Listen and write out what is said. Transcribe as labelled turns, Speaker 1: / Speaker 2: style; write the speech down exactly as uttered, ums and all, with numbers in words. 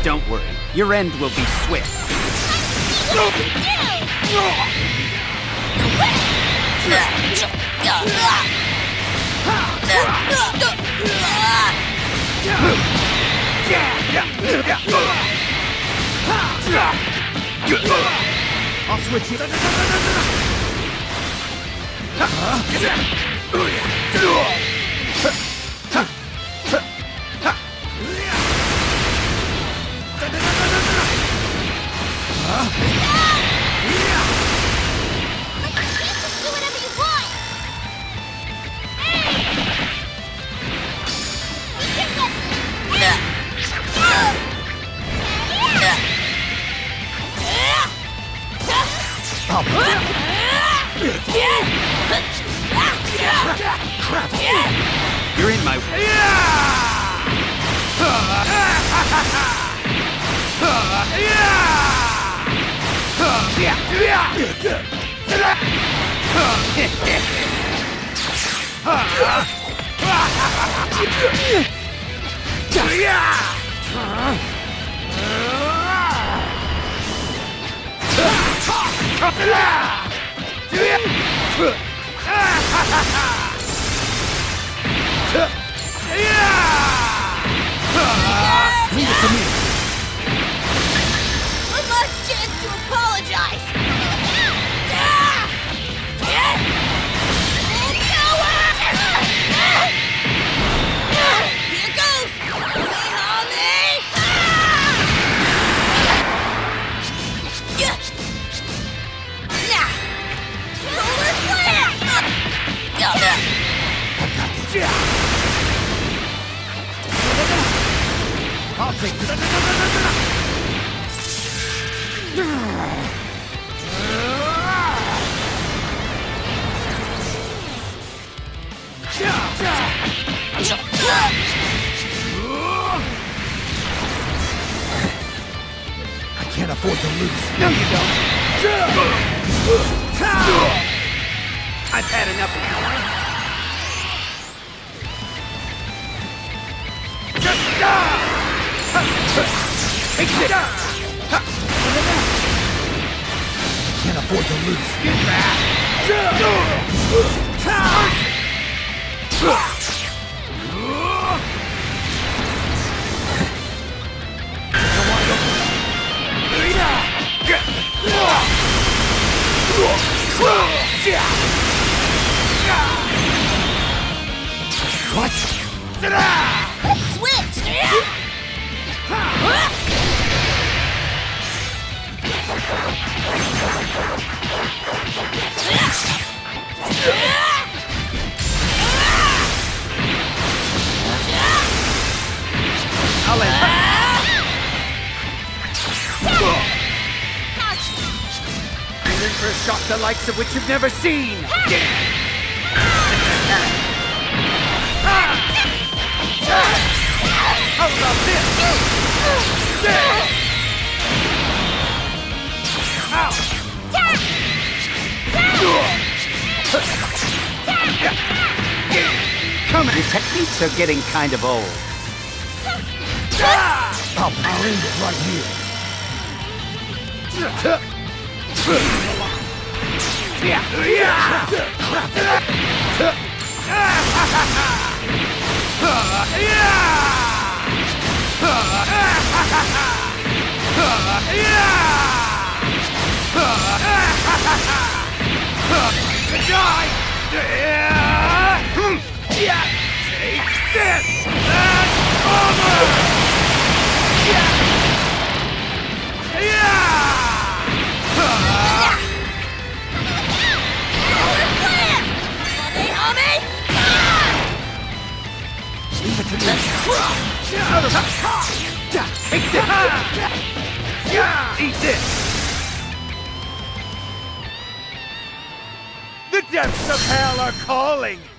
Speaker 1: Don't worry, your end will be swift.
Speaker 2: What you do?
Speaker 1: I'll switch it. You're in my way. Leave it to me.
Speaker 2: One last chance to apologize. Here goes. Solar flare.
Speaker 1: I'll take this. I can't afford to lose. No, you don't. I've had enough of you. Just die! Take this! Can't afford to lose. Get back! What?
Speaker 2: Let's switch!
Speaker 1: I'll end. I'm in for a shock the likes of which you've never seen. How about this? Ow! Come on. Your techniques are getting kind of old. I'll, I'll end it right here. Yeah. To die! Take this! That's over! Leave it to me. Take this! Eat this! The depths of hell are calling!